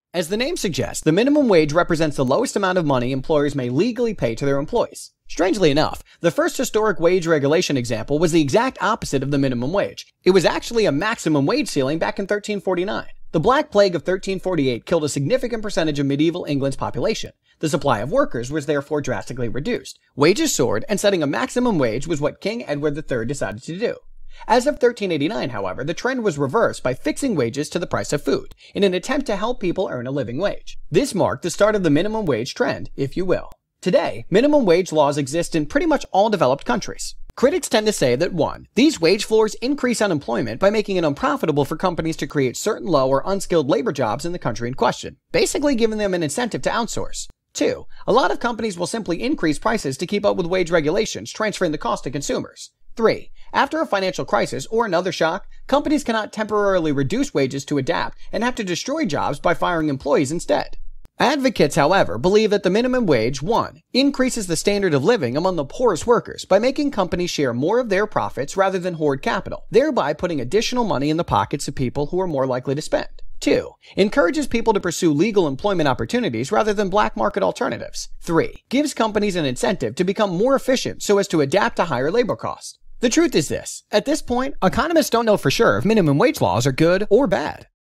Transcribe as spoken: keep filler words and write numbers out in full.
As the name suggests, the minimum wage represents the lowest amount of money employers may legally pay to their employees. Strangely enough, the first historic wage regulation example was the exact opposite of the minimum wage. It was actually a maximum wage ceiling back in thirteen forty-nine. The Black Plague of thirteen forty-eight killed a significant percentage of medieval England's population. The supply of workers was therefore drastically reduced. Wages soared, and setting a maximum wage was what King Edward the Third decided to do. As of thirteen eighty-nine, however, the trend was reversed by fixing wages to the price of food, in an attempt to help people earn a living wage. This marked the start of the minimum wage trend, if you will. Today, minimum wage laws exist in pretty much all developed countries. Critics tend to say that one, these wage floors increase unemployment by making it unprofitable for companies to create certain low or unskilled labor jobs in the country in question, basically giving them an incentive to outsource. Two, a lot of companies will simply increase prices to keep up with wage regulations, transferring the cost to consumers. Three, after a financial crisis or another shock, companies cannot temporarily reduce wages to adapt and have to destroy jobs by firing employees instead. Advocates, however, believe that the minimum wage, one, increases the standard of living among the poorest workers by making companies share more of their profits rather than hoard capital, thereby putting additional money in the pockets of people who are more likely to spend. Two, encourages people to pursue legal employment opportunities rather than black market alternatives. Three, gives companies an incentive to become more efficient so as to adapt to higher labor costs. The truth is this: at this point, economists don't know for sure if minimum wage laws are good or bad.